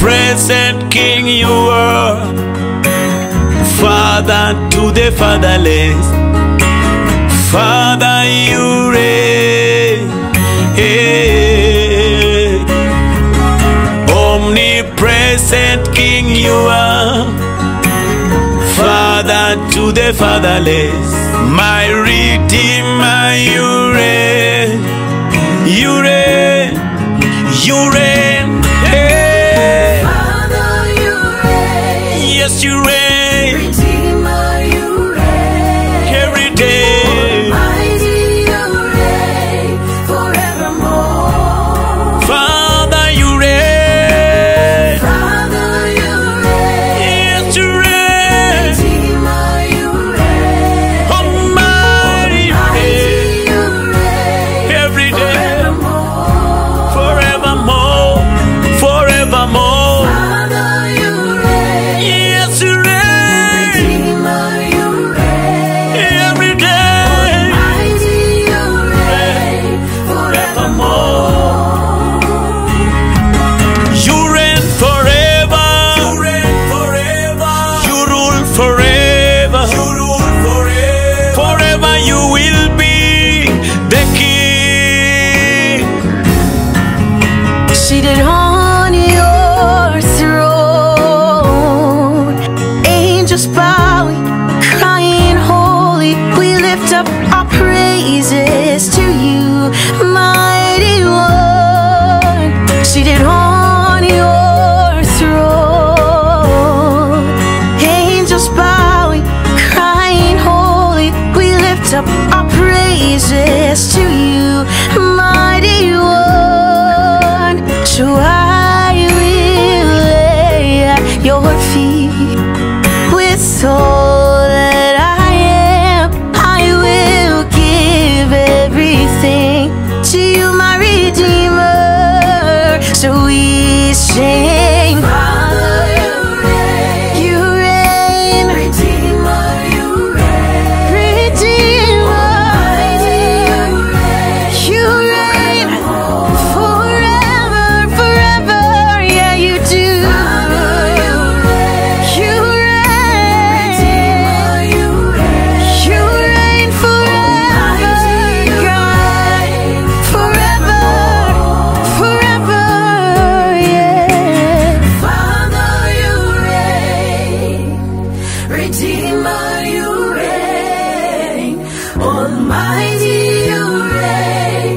omnipresent King you are, Father to the fatherless, Father you reign. Omnipresent King you are, Father to the fatherless, my Redeemer you reign, you reign, you reign. Father you reign, yes you reign, Redeemer you reign, every day. Almighty you reign forevermore. Father you reign, Father you reign, yes you reign, Redeemer you reign, Almighty you reign, you reign every day, forevermore. forevermore, forevermore. Father you reign, Yes you reign, Redeemer you reign, every day, Almighty you reign forevermore. you reign forever, you reign forever, you rule forever, you rule forever, forever you will be the King. Seated on your throne, angels bowing, crying holy. We lift up our praises to you, mighty one. Seated on your throne, angels bowing, crying holy. We lift up our praises to you, mighty one. So I will lay at your feet with all that I am. I will give everything to you, my Redeemer. So we sing, Father you reign, you reign, Redeemer you reign, Redeemer, you reign forever, forever, yeah you do. You reign, you reign forever, God, forever, forever, yeah. Father you reign, Redeemer you reign, Almighty you reign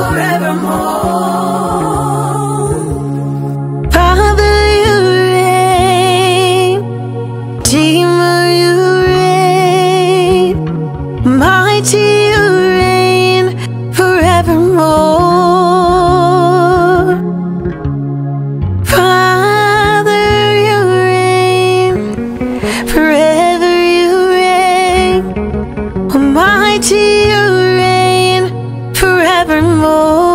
forevermore. Father you reign, Redeemer you reign, mighty you reign forevermore. Father you reign, forever you reign, almighty you reign forevermore.